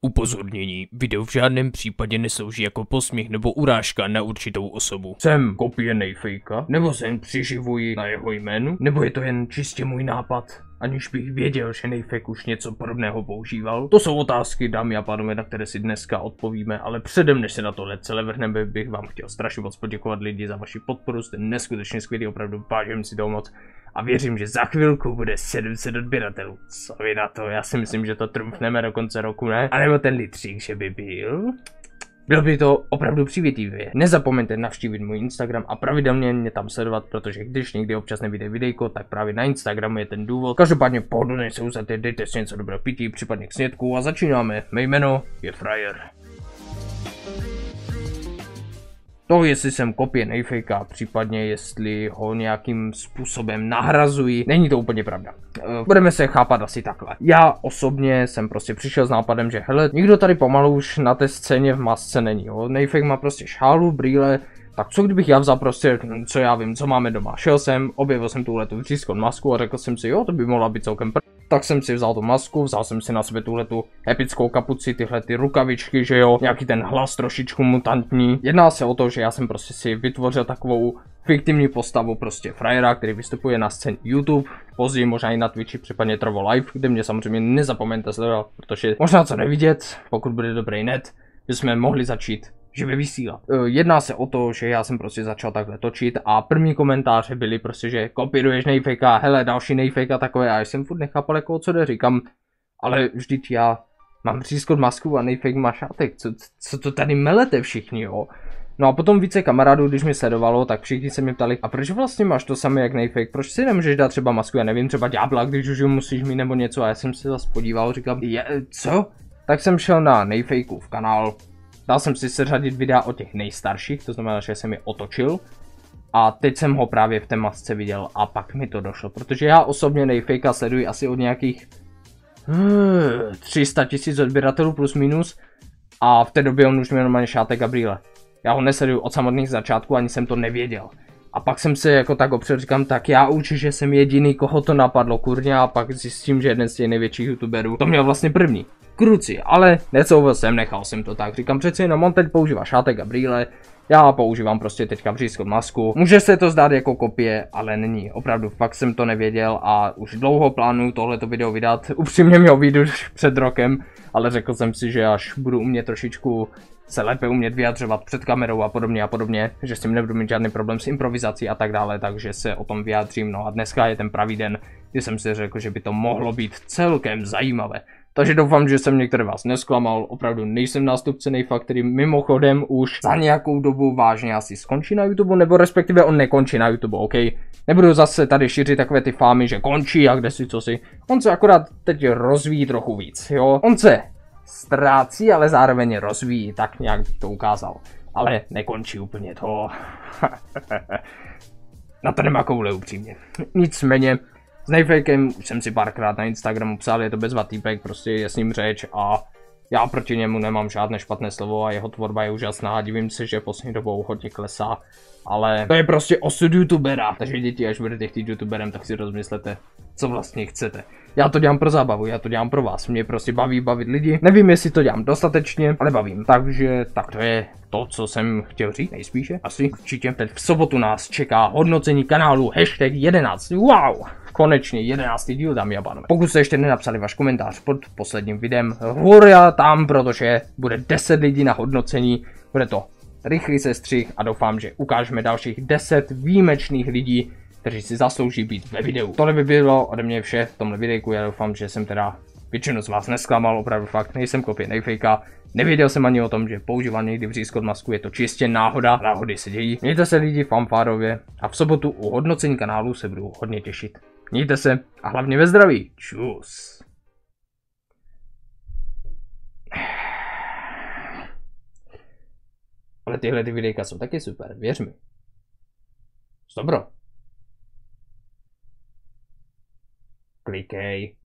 Upozornění. Video v žádném případě neslouží jako posměch nebo urážka na určitou osobu. Jsem kopie Nejfejka? Nebo se jen přiživuji na jeho jménu? Nebo je to jen čistě můj nápad? Aniž bych věděl, že Nejfejk už něco podobného používal? To jsou otázky, dámy a pánové, na které si dneska odpovíme, ale předem, než se na tohle celé vrhneme, bych vám chtěl strašně moc poděkovat lidi za vaši podporu, jste neskutečně skvělí, opravdu vážím si toho moc. A věřím, že za chvilku bude 700 odběratelů. Co vy na to? Já si myslím, že to trumfneme do konce roku, ne? A nebo ten litřík, že by byl? Bylo by to opravdu přívětivě. Nezapomeňte navštívit můj Instagram a pravidelně mě tam sledovat, protože když někdy občas nevyjde videjko, tak právě na Instagramu je ten důvod. Každopádně pohodlně se uzaďte, dejte si něco dobrého pití, případně k snědku a začínáme. Mé jméno je Frajer. To, jestli jsem kopie Nejfejka, případně jestli ho nějakým způsobem nahrazuji, není to úplně pravda. Budeme se chápat asi takhle. Já osobně jsem prostě přišel s nápadem, že hele, nikdo tady pomalu už na té scéně v masce není, jo. Nejfejk má prostě šálu, brýle, tak co kdybych já vzal prostě, co já vím, co máme doma. Šel jsem, objevil jsem tuhletu vřízkou masku a řekl jsem si, jo, to by mohla být celkem tak jsem si vzal tu masku, vzal jsem si na sebe tuhletu epickou kapuci, tyhle ty rukavičky, že jo, nějaký ten hlas trošičku mutantní. Jedná se o to, že já jsem prostě si vytvořil takovou fiktivní postavu prostě frajera, který vystupuje na scéně YouTube, později možná i na Twitchi, případně Trovo Live, kde mě samozřejmě nezapomeňte sledovat, protože možná co nevidět, pokud bude dobrý net, bychom mohli začít živě vysílat. Jedná se o to, že já jsem prostě začal takhle točit a první komentáře byly prostě, že kopíruješ Nejfejka, hele další Nejfejka takové a já jsem furt nechápal jako o co jde, říkám, ale vždyť já mám přískot masku a Nejfejk má šátek, co to tady melete všichni, jo? No a potom více kamarádů, když mě sledovalo, tak všichni se mě ptali, a proč vlastně máš to samé jak Nejfejk, proč si nemůžeš dát třeba masku, já nevím, třeba ďábla, když už musíš mít nebo něco a já jsem se zase podíval, říkám, co? Tak jsem šel na Nejfejkův kanál. Dal jsem si seřadit videa o těch nejstarších, to znamená, že jsem je otočil. A teď jsem ho právě v té masce viděl a pak mi to došlo, protože já osobně Nejfejka sleduji asi od nějakých 300 000 odběratelů plus minus. A v té době on už měl normálně šátek a brýle. Já ho nesleduju od samotných začátků, ani jsem to nevěděl. A pak jsem se jako tak opřel, říkám, tak já určitě jsem jediný, koho to napadlo, kurňa, a pak zjistím, že jeden z těch největších youtuberů to měl vlastně první. Kruci, ale necouvil jsem, nechal jsem to tak, říkám přeci jenom on teď používá šátek a brýle, já používám prostě teďka vřízkou masku, může se to zdát jako kopie, ale není, opravdu fakt jsem to nevěděl a už dlouho plánuju tohleto video vydat, upřímně měl být už před rokem, ale řekl jsem si, že až budu umět trošičku se lépe umět vyjadřovat před kamerou a podobně, že s tím nebudu mít žádný problém s improvizací a tak dále, takže se o tom vyjádřím, no a dneska je ten pravý den, kdy jsem si řekl, že by to mohlo být celkem zajímavé. Takže doufám, že jsem některé vás nesklamal, opravdu nejsem nástupce Nejfa, který mimochodem už za nějakou dobu vážně asi skončí na YouTube, nebo respektive on nekončí na YouTube, OK? Nebudu zase tady šířit takové ty fámy, že končí a kde si co si. On se akorát teď rozvíjí trochu víc, jo? On se ztrácí, ale zároveň rozvíjí, tak nějak bych to ukázal. Ale nekončí úplně to. Na to nemá koule upřímně. Nicméně, s Nejfejkem už jsem si párkrát na Instagramu psal, je to bezva týpek, prostě je s ním řeč a já proti němu nemám žádné špatné slovo a jeho tvorba je úžasná a divím se, že poslední dobou hodně klesá, ale to je prostě osud youtubera, takže děti, až budete chtít youtuberem, tak si rozmyslete, co vlastně chcete. Já to dělám pro zábavu, já to dělám pro vás, mě prostě baví bavit lidi, nevím, jestli to dělám dostatečně, ale bavím, takže tak to je to, co jsem chtěl říct, nejspíše, asi určitě teď v sobotu nás čeká hodnocení kanálu #11, wow! Konečně 11. díl, dámy a pánové. Pokud jste ještě nenapsali váš komentář pod posledním videem, hurá tam, protože bude 10 lidí na hodnocení, bude to rychlý sestřih a doufám, že ukážeme dalších 10 výjimečných lidí, kteří si zaslouží být ve videu. Tohle by bylo ode mě vše v tomhle videjku, já doufám, že jsem teda většinu z vás nesklamal, opravdu fakt nejsem kopie Nejfejka. Nevěděl jsem ani o tom, že používám někdy vřízkot masku, je to čistě náhoda, náhody se dějí. Mějte se lidi fanfárově a v sobotu u hodnocení kanálu se budu hodně těšit. Mějte se a hlavně ve zdraví. Čus. Ale tyhle videjka jsou taky super, věř mi. Dobro. Klikej.